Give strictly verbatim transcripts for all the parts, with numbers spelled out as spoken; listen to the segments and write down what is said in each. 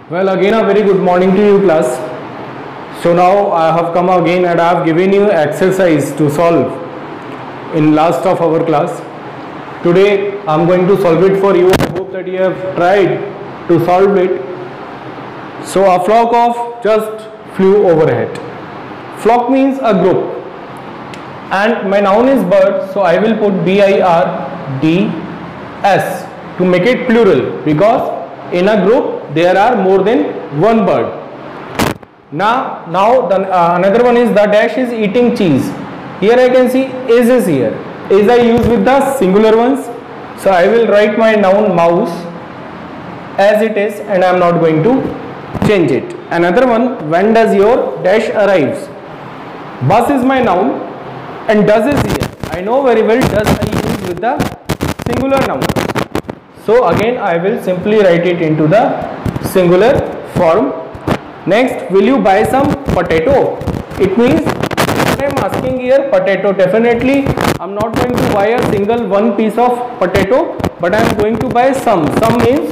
Well, again a very good morning to you, class. So now I have come again and I have given you exercise to solve in last of our class. Today I am going to solve it for you. I hope that you have tried to solve it. So a flock of just flew overhead. Flock means a group and my noun is bird, so I will put B I R D S to make it plural, because in a group there are more than one bird. Now, now the, uh, another one is the dash is eating cheese. Here I can see is is here. Is I use with the singular ones, so I will write my noun mouse as it is and I am not going to change it. Another one, when does your dash arrives? Bus is my noun and does is here. I know very well does I use with the singular noun. So again I will simply write it into the singular form. Next, will you buy some potato? It means what I am asking here, potato. Definitely I am not going to buy a single one piece of potato, but I am going to buy some. Some means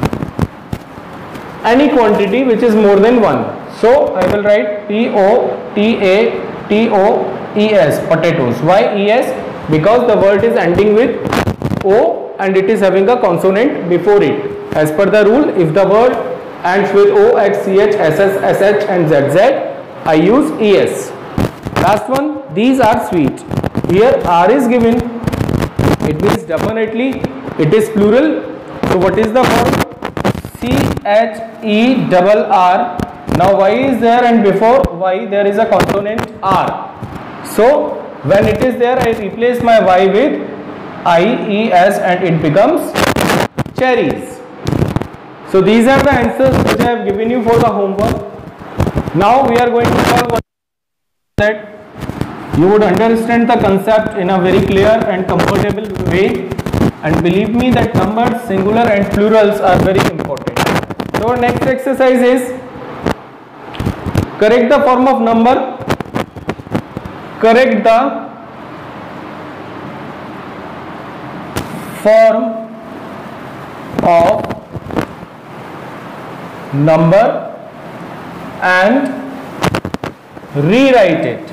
any quantity which is more than one. So I will write P O T A T O E S, potatoes. Why E S? Because the word is ending with O and it is having a consonant before it. As per the rule, if the word ends with O, X, C, H, S, S, S, H and Z, Z, I use E S. Last one, these are sweet. Here R is given, it means definitely it is plural. So what is the form? C H E R R. Now Y is there and before Y there is a consonant R. So when it is there, I replace my Y with I E S and it becomes cherries. So these are the answers which I have given you for the homework. Now we are going to solve one that you would understand the concept in a very clear and comfortable way, and believe me that numbers, singular and plurals are very important. So our next exercise is correct the form of number, correct the form of number and rewrite it.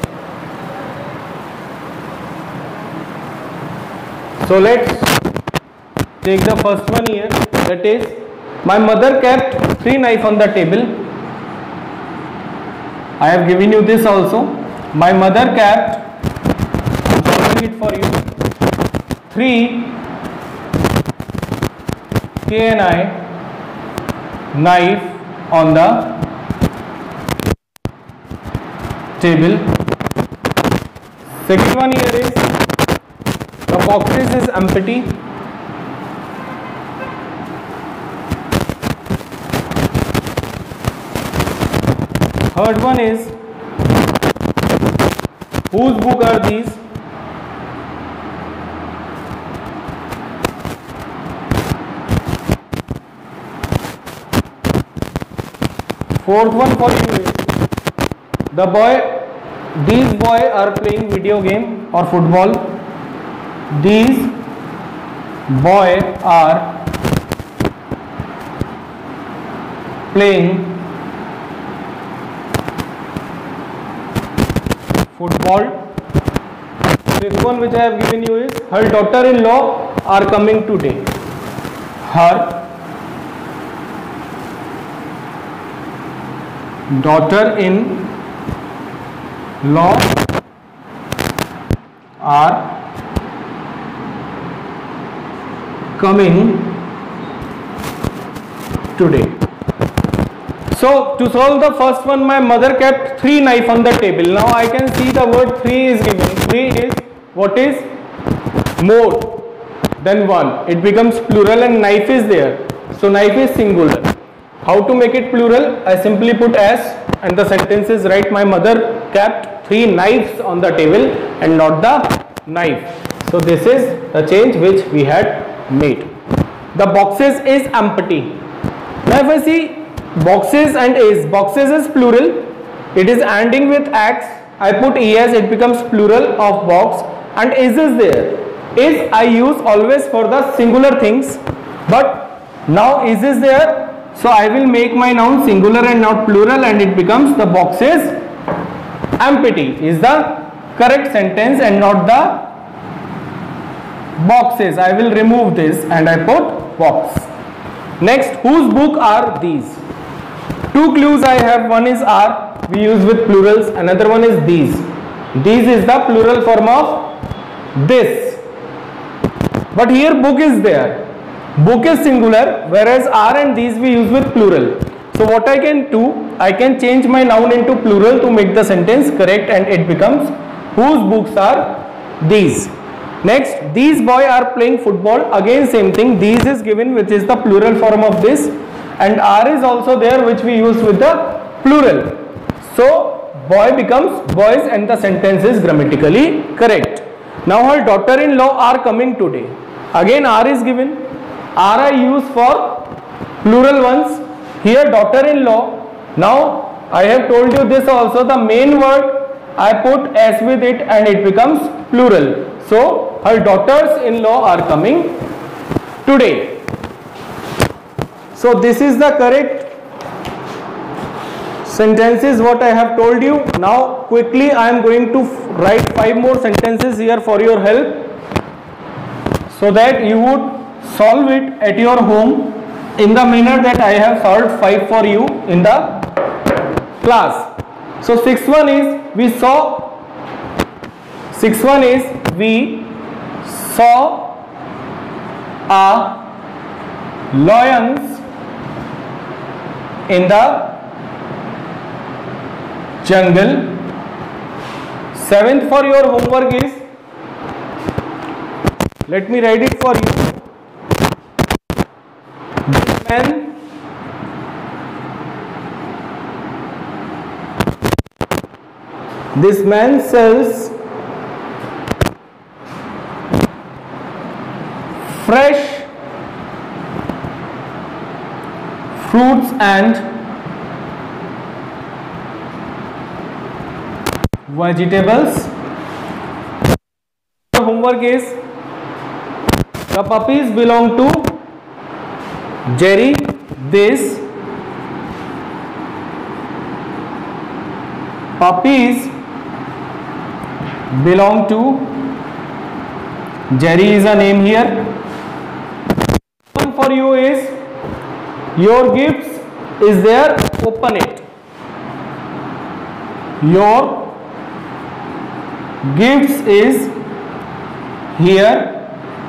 So let's take the first one here, that is my mother kept three knives on the table. I have given you this also. My mother kept, I am solving it for you, three K N I knife on the table. Second one here is the boxes is empty. Third one is whose book are these? Fourth one for you is the boy, these boy are playing video game or football. These boy are playing football. Fifth one which I have given you is her daughter-in-law are coming today. Her daughter-in-law are coming today. So to solve the first one, my mother kept three knives on the table. Now I can see the word three is given. Three is what is more than one. It becomes plural and knife is there. So knife is singular. How to make it plural? I simply put S and the sentence is right. My mother kept three knives on the table and not the knife. So this is the change which we had made. The boxes is empty. Now if I see boxes and is, boxes is plural. It is ending with X. I put E S, it becomes plural of box, and is is there. Is I use always for the singular things, but now is is there, So I will make my noun singular and not plural, and it becomes the box is empty is the correct sentence and not the boxes. I will remove this and I put box. Next, whose book are these? Two clues I have. One is are, we use with plurals. Another one is these. These is the plural form of this. But here book is there. Book is singular, whereas are and these we use with plural. So what I can do, I can change my noun into plural to make the sentence correct, and it becomes whose books are these. Next, these boys are playing football. Again same thing, these is given, which is the plural form of this, and are is also there, which we use with the plural. So boy becomes boys and the sentence is grammatically correct. Now her daughter-in-law are coming today. Again are is given. Are I use for plural ones. Here daughter-in-law. Now I have told you this also, the main word I put s with it and it becomes plural. So her daughters-in-law are coming today. So this is the correct sentences what I have told you. Now quickly I am going to write five more sentences here for your help, so that you would solve it at your home in the manner that I have solved five for you in the class. So sixth one is we saw sixth one is we saw a lions in the jungle. Seventh for your homework is, let me write it for you. This man this man sells fresh fruits and vegetables. The homework is the puppies belong to Jerry. This puppies belong to Jerry is a name here. One for you is your gifts is there, open it. Your gifts is here,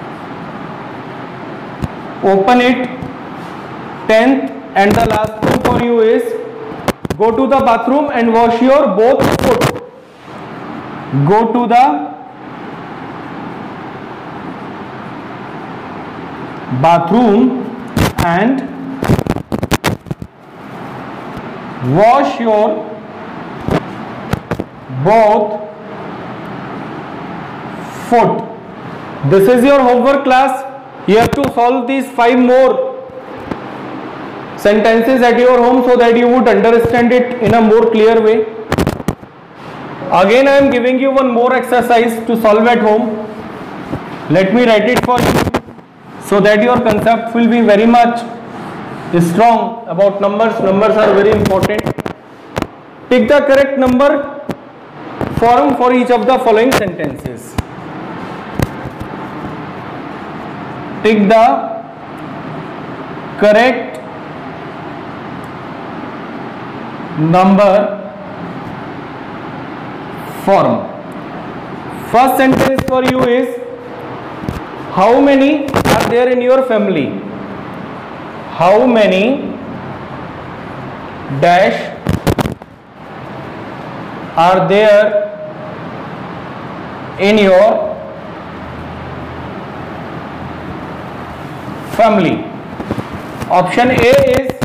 open it. Tenth and the last one for you is go to the bathroom and wash your both foot. Go to the bathroom and wash your both foot. This is your homework class. You have to solve these five more sentences at your home so that you would understand it in a more clear way. Again I am giving you one more exercise to solve at home. Let me write it for you so that your concept will be very much strong about numbers. Numbers are very important. Pick the correct number form for each of the following sentences. Pick the correct number form. First sentence for you is, how many are there in your family? How many dash are there in your family? Option A is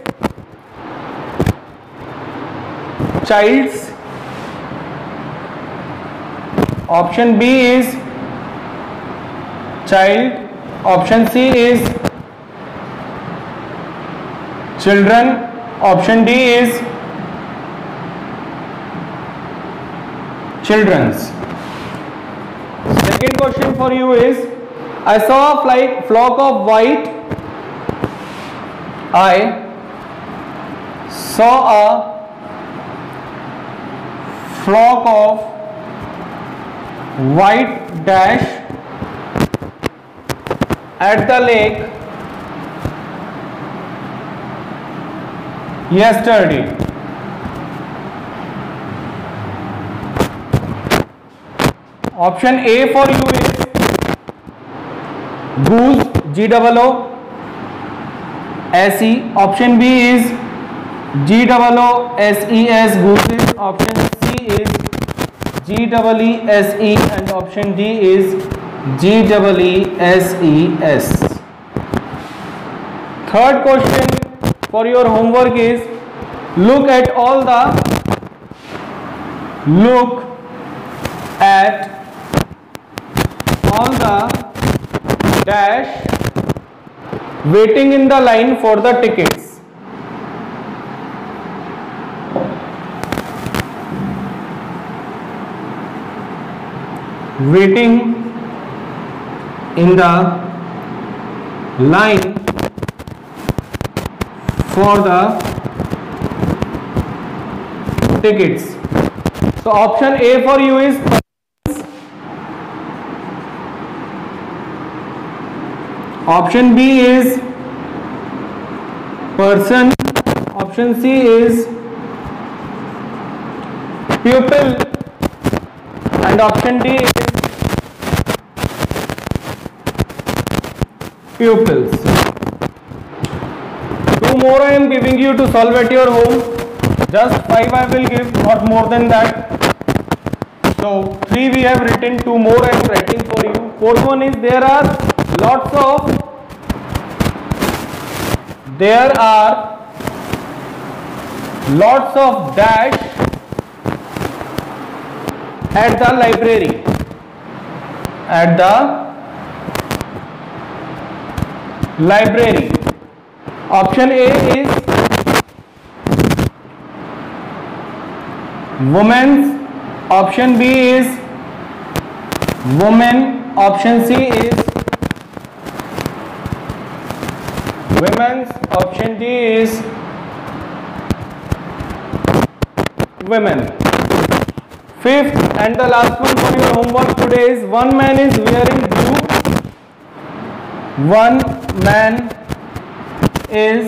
childs. Option B is child. Option C is children. Option D is children's. Second question for you is, I saw a fly, flock of white. I saw a flock of white dash at the lake yesterday. Option A for you is goose, G O O S E. Option B is G O O S E S, gooses. Option C is G E E S E, and option D is G E E S E S. Third question for your homework is look at all the look at all the dash waiting in the line for the tickets. Waiting in the line for the tickets. So option A for you is persons. Option B is person. Option C is pupil, and option D is pupils. Two more I am giving you to solve at your home. Just five I will give, not more than that. So three we have written, two more I am writing for you. Fourth one is there are lots of there are lots of dash at the library. At the library. Option A is women's. Option B is women. Option C is women's. Option D is women. Fifth and the last one for your homework today is one man is wearing blue. One man is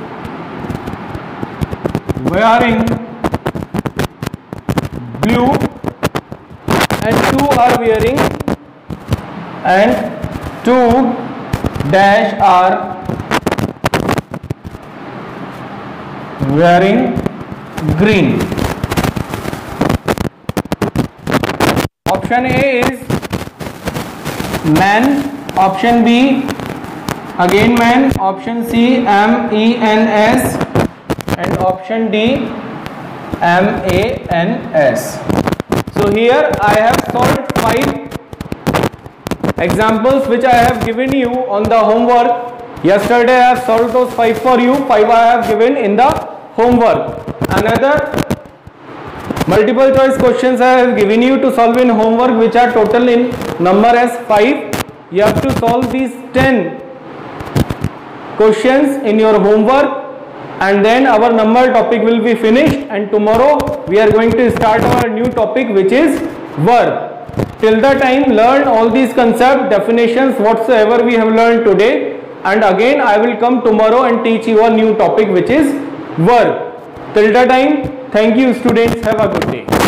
wearing blue and two are wearing and two dash are wearing green. Option A is man. Option B again man. Option C M E N S, and option D M A N S. So here I have solved five examples which I have given you on the homework. Yesterday I have solved those five for you. Five I have given in the homework. Another multiple choice questions I have given you to solve in homework, which are total in number as five. You have to solve these ten questions in your homework, and then our number topic will be finished, and tomorrow we are going to start our new topic, which is verb. Till the time, learn all these concepts, definitions, whatsoever we have learned today, and again I will come tomorrow and teach you a new topic, which is verb. Till the time, thank you students, have a good day.